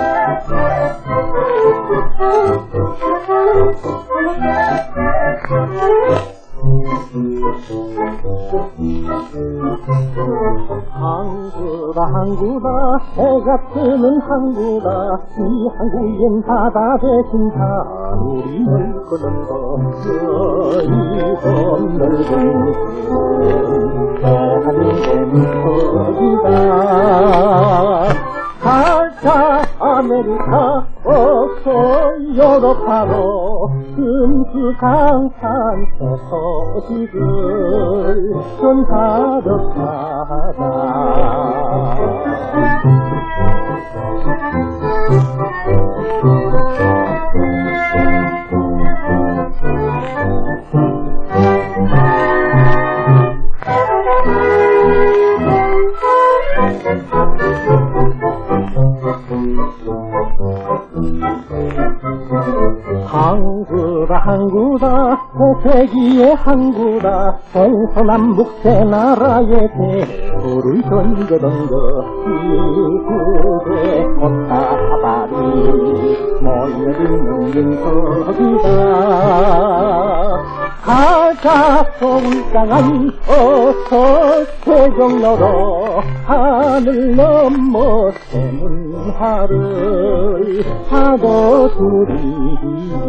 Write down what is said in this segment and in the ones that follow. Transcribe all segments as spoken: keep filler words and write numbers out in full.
항구다 항구다 해가 뜨는 항구다 이 항구엔 바다 대신 하늘이 넓거든요 여의도 넓은 대한민국 거기다 가자 아메리카 어서 유럽하러 금수강산 서서지들 전하러 가자 항구다 항구다 호세기의 항구다 동서남북 세 나라의 대구를 던져던져 이곳에 꽃다발이 모여있는 윤석이다 가자 송장한 어서 세종로로 하늘 넘어 새는 하를 하도 둘이야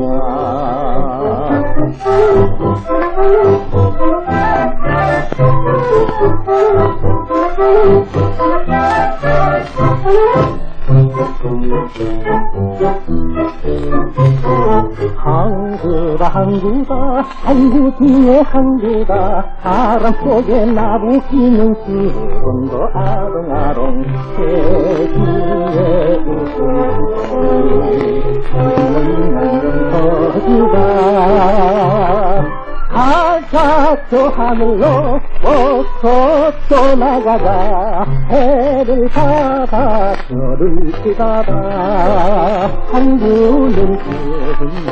항구다 항구다 항구 중에 항구다 바람 속에 나부끼는 수건도 아롱아롱 세기의 웃음소리 거기다 가자 저 하늘로 어서 떠나가자 해를 받아 별을 뜨다가 항구는 끝나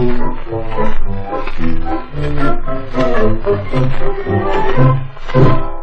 Thank you.